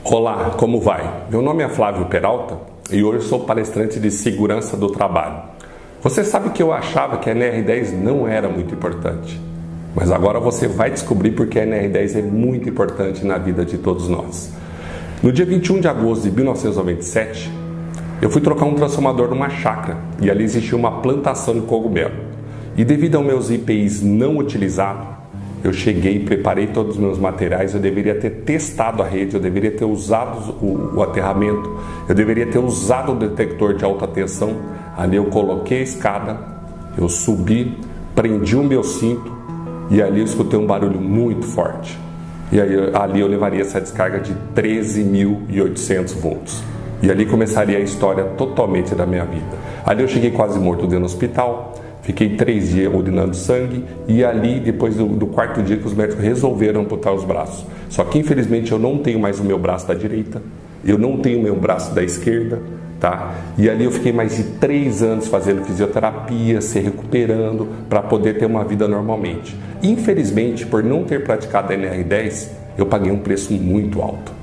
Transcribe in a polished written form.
Olá, como vai? Meu nome é Flávio Peralta e hoje sou palestrante de segurança do trabalho. Você sabe que eu achava que a NR10 não era muito importante, mas agora você vai descobrir porque a NR10 é muito importante na vida de todos nós. No dia 21 de agosto de 1997, eu fui trocar um transformador numa chácara e ali existia uma plantação de cogumelo. E devido aos meus IPIs não utilizados, eu cheguei, preparei todos os meus materiais, eu deveria ter testado a rede, eu deveria ter usado o aterramento, eu deveria ter usado o detector de alta tensão. Ali eu coloquei a escada, eu subi, prendi o meu cinto e ali eu escutei um barulho muito forte. E aí, ali eu levaria essa descarga de 13.800 volts. E ali começaria a história totalmente da minha vida. Ali eu cheguei quase morto dentro do hospital. Fiquei 3 dias urinando sangue e ali, depois do quarto dia, que os médicos resolveram amputar os braços. Só que, infelizmente, eu não tenho mais o meu braço da direita, eu não tenho o meu braço da esquerda, tá? E ali eu fiquei mais de 3 anos fazendo fisioterapia, se recuperando, para poder ter uma vida normalmente. Infelizmente, por não ter praticado a NR10, eu paguei um preço muito alto.